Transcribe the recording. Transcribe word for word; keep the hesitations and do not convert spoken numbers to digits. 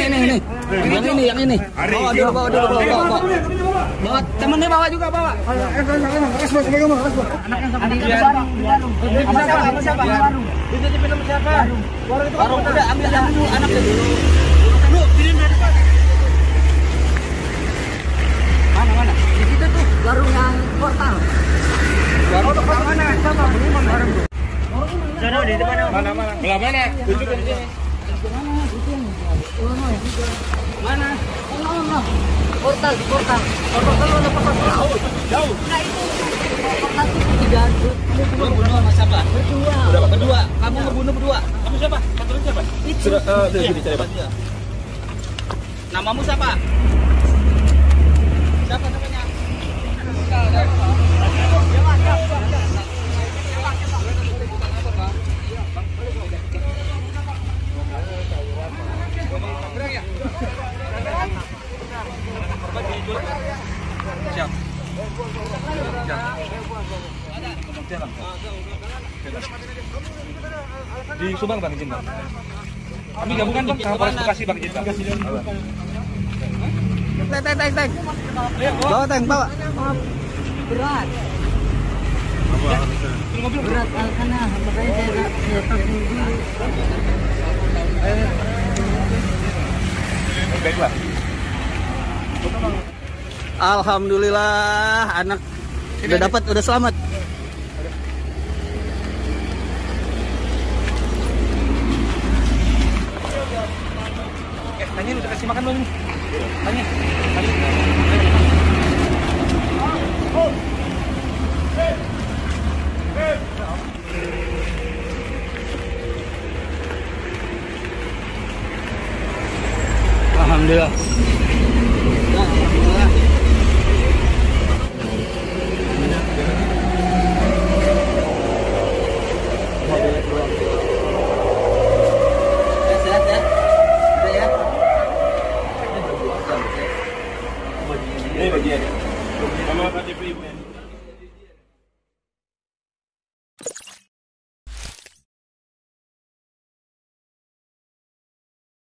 ini ini. Yang ini, yang ini. Bawa dulu, bawa dulu, bawa, bawa, bawa. Bawa temennya bawa juga, bawa. Warung udah ambil dulu anaknya dulu. Dulu, sini dari depan. Mana mana? Di situ tuh warung yang portal. Warung depan mana? Sama, warung. Sana di depan mana mana? Belah mana? Tunjukin sini. Mana? Di sini. Mana? Oh, no. Portal, di portal. Portal kalau ada portal jauh. Jauh. Nah itu. Portal itu tiga. Bunuh sama siapa? Berdua. Berdua. Berdua. Kamu ngebunuh berdua. Kamu siapa? Kantornya siapa? Itu. Sudah uh, sudah dicari, Pak. Namamu siapa? Siapa namanya? Siap. Siap. Di Subang Bang izin Bang. Kami gabungan Bang, Kapolres Bekasi Bang izin Bang. Teng teng teng teng. Bawa teng bawa. Berat. Berat karena makanya saya saya tahu dulu. Baiklah. Alhamdulillah anak udah dapat, udah selamat. Eh, tanya udah kasih makan belum ini? Tanya. Tanya. Oh. Hey. Hey. Alhamdulillah.